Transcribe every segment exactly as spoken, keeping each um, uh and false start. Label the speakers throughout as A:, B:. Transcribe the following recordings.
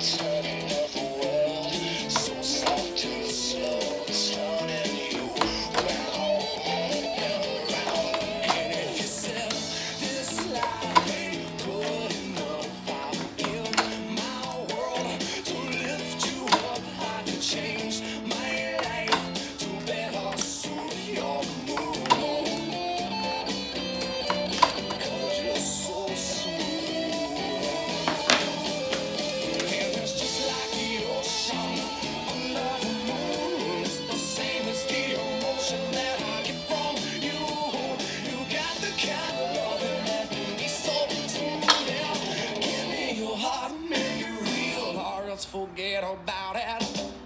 A: Forget about it.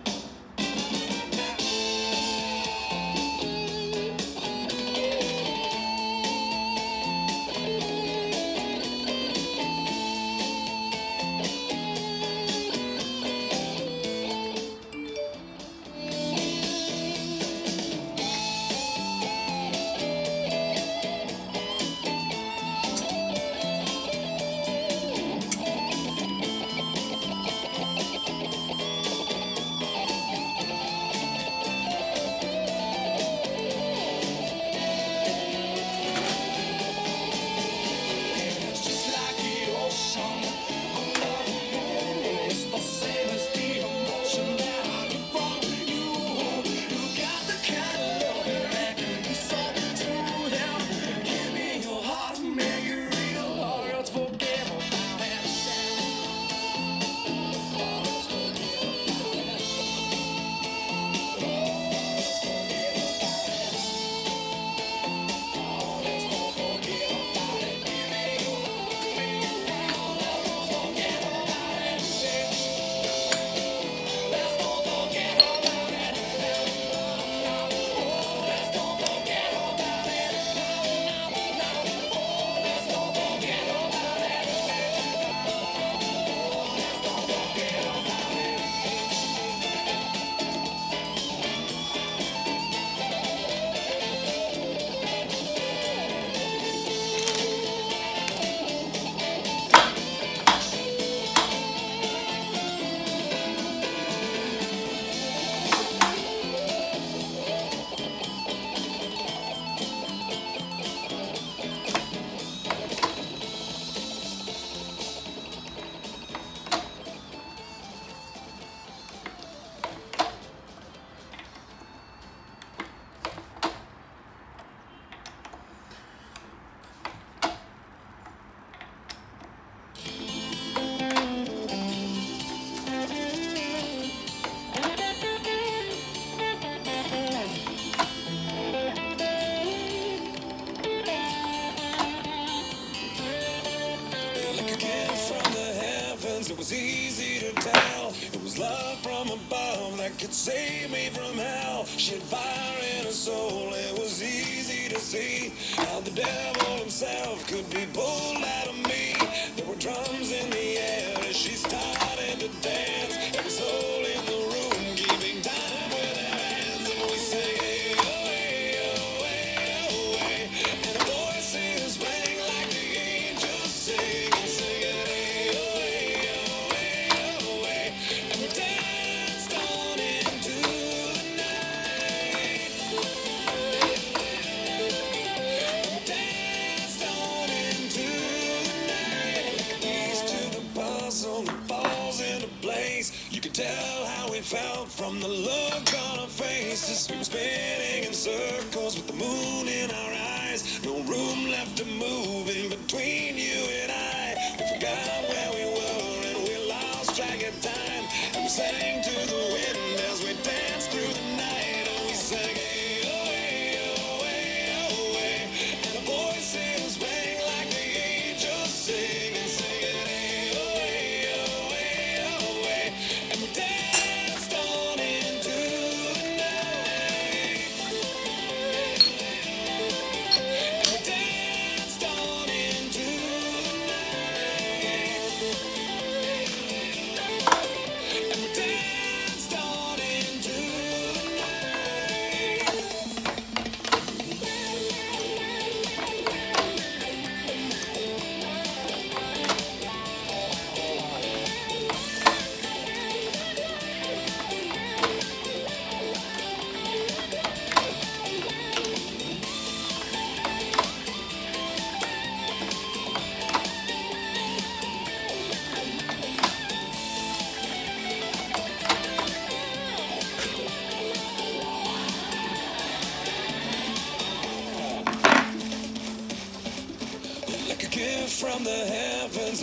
B: It was easy to tell. It was love from above that could save me from hell. She had fire in her soul. It was easy to see how the devil himself could be pulled out of me. There were drums in the air as she started to dance. Every soul in the room keeping time with their hands, and we sang, hey, oh, hey, oh, hey, oh, hey. And the voices rang like the angels sing and sing it. You could tell how we felt from the look on our faces. We were spinning in circles with the moon in our eyes. No room left to move in between you and I. We forgot where we were and we lost track of time. And we sang to the wind as we danced through the night. And we sang, hey, oh, hey, oh, hey, oh, hey. And the voices rang like the angels sing and sing it, hey, oh, hey, oh, hey, oh, hey. And we danced on into the night. And we danced on into the night. And we danced on into the night.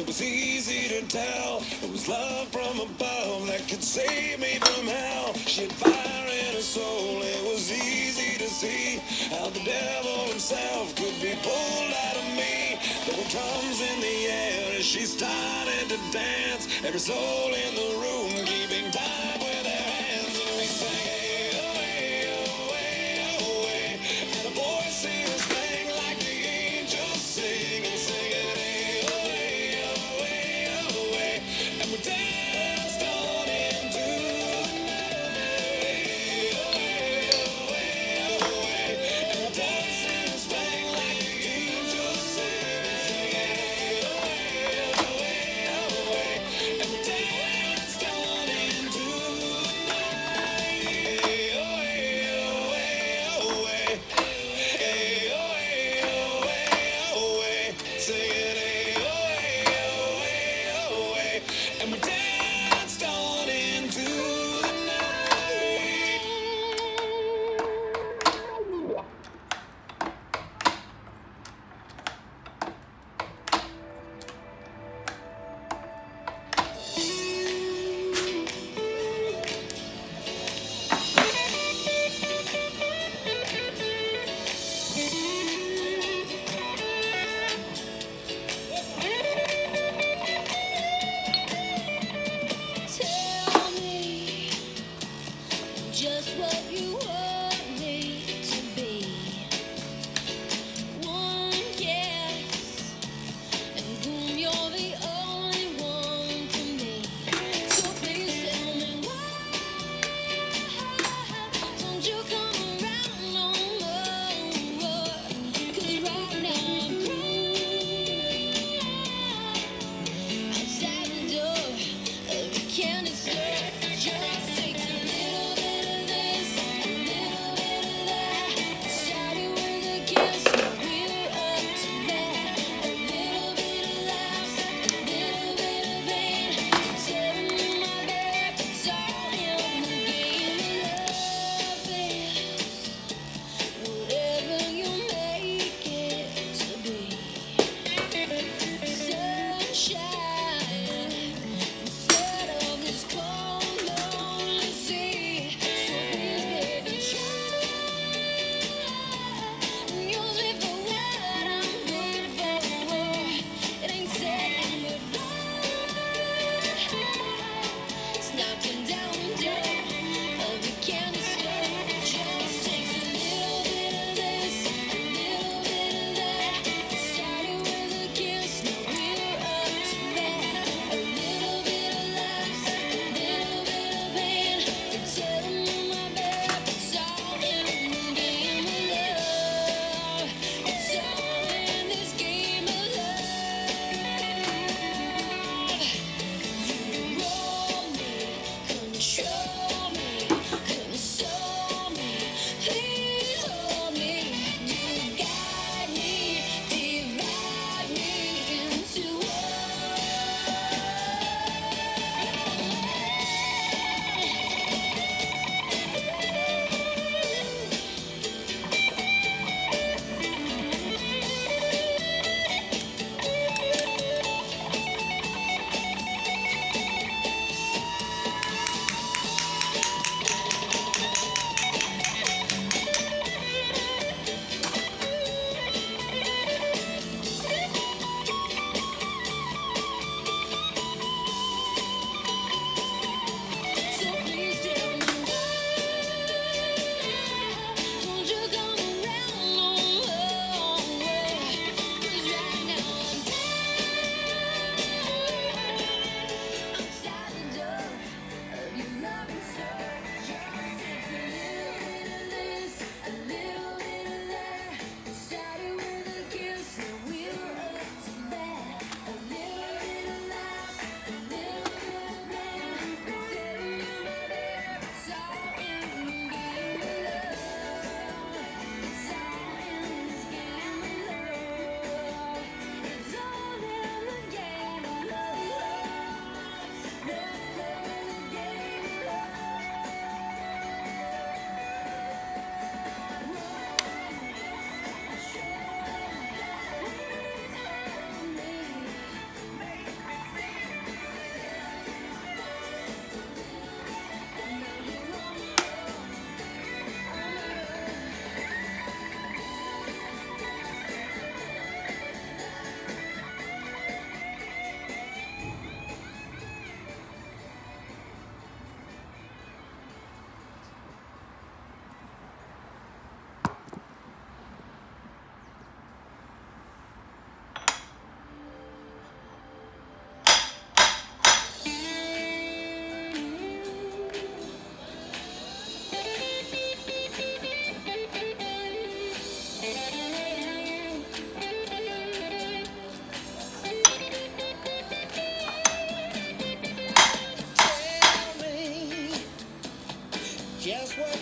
B: it was easy to tell it was love from above that could save me from hell. She had fire in her soul, it was easy to see how the devil himself could be pulled out of me. There were drums in the air as she started to dance, every soul in the room keeping time with their hands, and we sang, hey, oh, hey, oh, hey, oh, hey. And the voice in us sang like the angels sing, and singing, hey, oh, hey, oh, hey, oh, hey. And we danced on into the night, hey, oh, hey, oh, hey, oh, hey. And we danced and sang like the angels sing, and singing, hey, oh, hey, oh, hey, oh, hey. And we danced on into
A: just what